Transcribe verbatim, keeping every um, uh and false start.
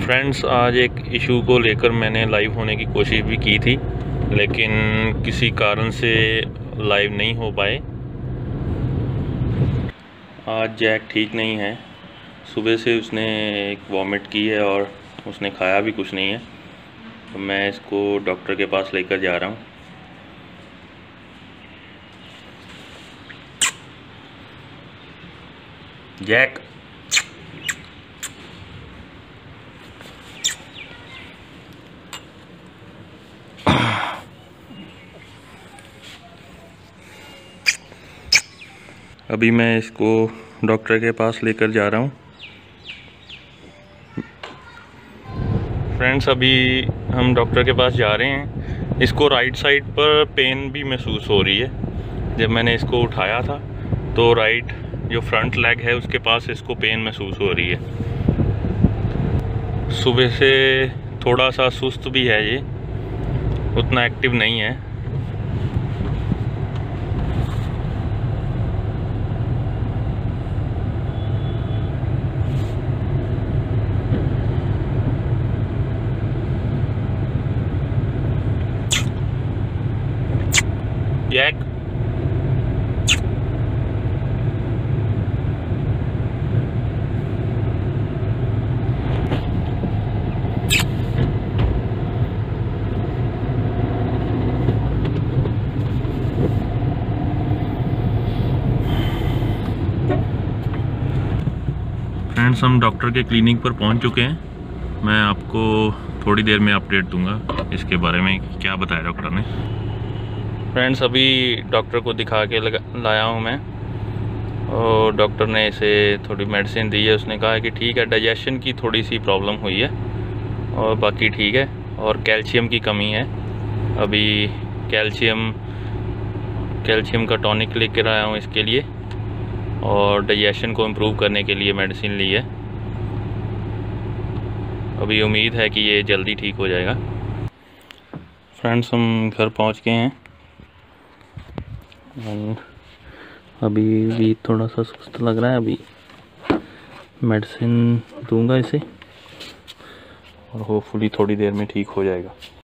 Friends, आज एक issue को लेकर मैंने लाइव होने की कोशिश भी की थी, लेकिन किसी कारण से लाइव नहीं हो पाए। आज जैक ठीक नहीं है। सुबह से उसने एक वॉमिट की है और उसने खाया भी कुछ नहीं है, तो मैं इसको डॉक्टर के पास लेकर जा रहा हूँ। जैक, अभी मैं इसको डॉक्टर के पास लेकर जा रहा हूँ। फ्रेंड्स, अभी हम डॉक्टर के पास जा रहे हैं। इसको राइट साइड पर पेन भी महसूस हो रही है। जब मैंने इसको उठाया था तो राइट जो फ्रंट लेग है उसके पास इसको पेन महसूस हो रही है। सुबह से थोड़ा सा सुस्त भी है, ये उतना एक्टिव नहीं है। जैक, फ्रेंड्स, हम डॉक्टर के क्लिनिक पर पहुंच चुके हैं। मैं आपको थोड़ी देर में अपडेट दूंगा इसके बारे में, क्या बताया डॉक्टर ने। फ्रेंड्स, अभी डॉक्टर को दिखा के लगा लाया हूँ मैं, और डॉक्टर ने इसे थोड़ी मेडिसिन दी है। उसने कहा है कि ठीक है, डाइजेशन की थोड़ी सी प्रॉब्लम हुई है और बाकी ठीक है, और कैल्शियम की कमी है। अभी कैल्शियम कैल्शियम का टॉनिक लेकर आया हूँ इसके लिए, और डाइजेशन को इम्प्रूव करने के लिए मेडिसिन ली है। अभी उम्मीद है कि ये जल्दी ठीक हो जाएगा। फ्रेंड्स, हम घर पहुँच गए हैं। अभी भी थोड़ा सा सुस्त लग रहा है। अभी मेडिसिन दूंगा इसे और होपफुली थोड़ी देर में ठीक हो जाएगा।